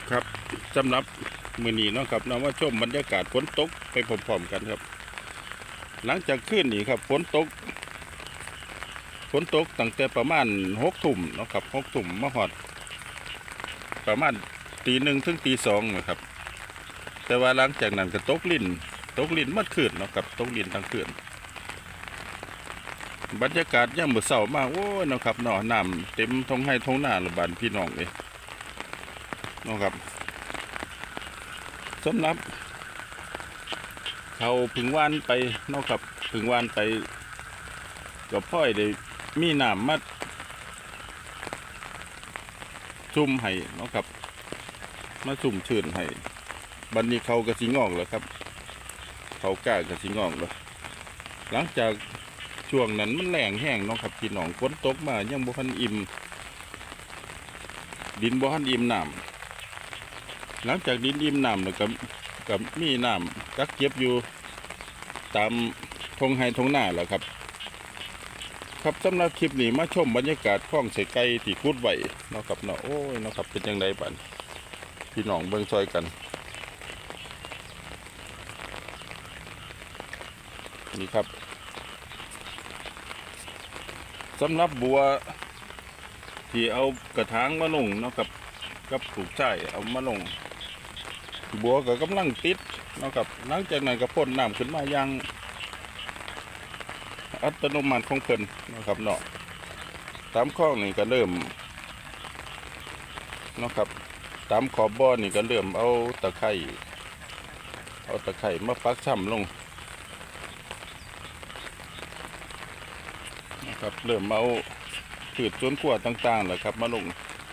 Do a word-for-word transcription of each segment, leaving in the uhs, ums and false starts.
ครับสำหรับมื้อนี้เนาะครับเรามาชมบรรยากาศฝนตกไปพร้อมๆกันครับหลังจากคืนนี้ครับฝนตกฝนตกตั้งแต่ประมาณหกทุ่มเนาะครับหกทุ่มมาหอดประมาณตีหนึ่งถึงตีสองนะครับแต่ว่าหลังจากนั้นก็ตกลิ่นตกลิ่นมัดคืนเนาะครับตกลิ่นทั้งคืนบรรยากาศย่ำมื้อเช้ามาโอ้ยเนาะครับเนาะน้ำเต็มท้องไร่ท้องนาละบานพี่น้องเลยเนาะครับสำหรับเขาพึงว่านไปเนาะครับพึงว่านไปกับพ่อยได้มีน้ำมาซุ่มให้เนาะครับมาซุ่มชื้นให้บัดนี้เขากระสิงอกแล้วครับเขากล้ากระสิงอกแล้วหลังจากช่วงนั้นมันแรงแห้งเนาะครับพี่น้องฝนตกมายังบ่ทันอิ่มดินบ่ทันอิ่มน้ำหลังจากดินอิ่มน้ำแล้วก็กับมีน้ำกักเก็บอยู่ตามทงไฮทงหน้าแหละครับครับสำหรับคลิปนี้มาชมบรรยากาศคลองใส่ไก่ที่คุดไหวเนาะครับเนาะโอ้ยเนาะครับเป็นยังไงบ้างพี่น้องเบิ่งซอยกันนี่ครับสำหรับบัวที่เอากระถางมาลงเนาะครับกับปลูกใช่เอามาลงบัวก็กำลังติดเนาะครับหลังจากนั้นก็พ่นน้ำขึ้นมาอย่างอัตโนมัติของเพิ่นนะครับเนาะตามข้อนี่ก็เริ่มเนาะครับตามขอบบ่อนี่ก็เริ่มเอาตะไคร่เอาตะไคร่มาปักช่ำลงนะครับเริ่มเอาพืชสวนครัวต่างๆแหละครับมาลง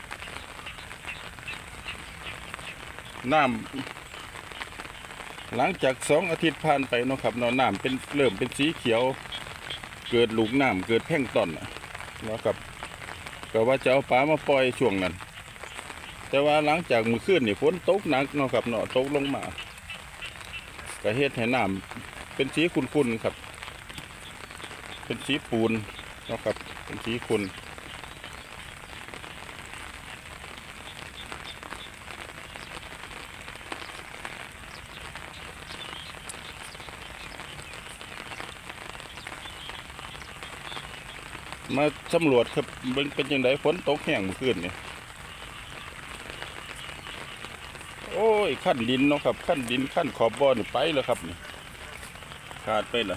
น้ำหลังจากสองอาทิตย์ผ่านไปเนาะครับเนาะน้ำเป็นเริ่มเป็นสีเขียวเกิดลูกน้ำเกิดแพร่งต้อนเนาะครับก็ว่าจะเอาปลามาปล่อยช่วงนั้นแต่ว่าหลังจากมื้อคืนนี่ฝนตกหนักเนาะครับเนาะตกลงมาก็เฮ็ดให้น้ำเป็นสีขุ่นๆครับเป็นสีปูนเนาะครับเป็นสีขุ่นมาสำรวจครับเป็นเป็นยังไงฝนตกแห้งเมื่อคืนนี่โอ้ยขั้นดินเนาะครับขั้นดินขั้นขอบบ่อนี่ไปแล้วครับนี่ขาดไปละ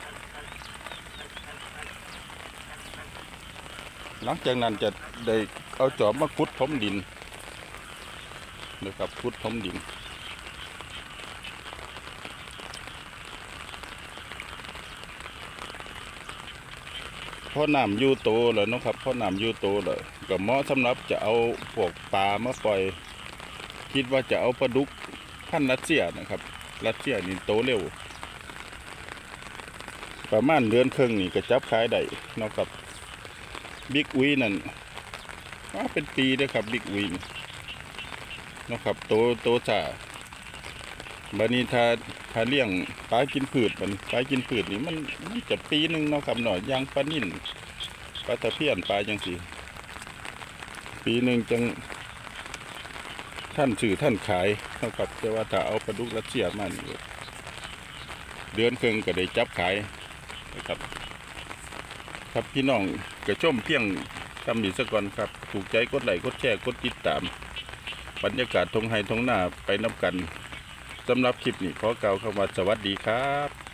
หลังจากนั้นจะได้เอาจอบมาขุดถมดินนะครับขุดถมดินพอน้ำยูโตแล้วนะครับพอน้ำยูโตแล้วก็เหมาะสำหรับจะเอาพวกปลามาปล่อยคิดว่าจะเอาปลาดุกพันธุ์รัสเซียนะครับรัสเซียนี่โตเร็วประมาณเดือนครึ่งนี่ก็จับขายได้นะครับบิ๊กอุยนั่นเป็นปีเลยครับบิ๊กอุยนะครับโตโตจ่าบันนี้ถ้าถ้าเลี้ยงปลากินพืชมันปลากินพืชนี่มันมันจะปีหนึ่งเนาะครับหน่อยยางปลานิ่นปลาตะเพียนปลาจังสีปีหนึ่งจังท่านสื่อท่านขายนะครับแต่ว่าถ้าเอาปลาดุกรัสเซียมานี่เดือนครึ่งก็ได้จับขายนะครับครับพี่น้องกระชมเพียงทำดีสักก่อนครับถูกใจกดไลค์กดแชร์กดติดตามบรรยากาศทงไฮทงหน้าไปนับกันสำหรับคลิปนี้ขอกล่าวคำว่าสวัสดีครับ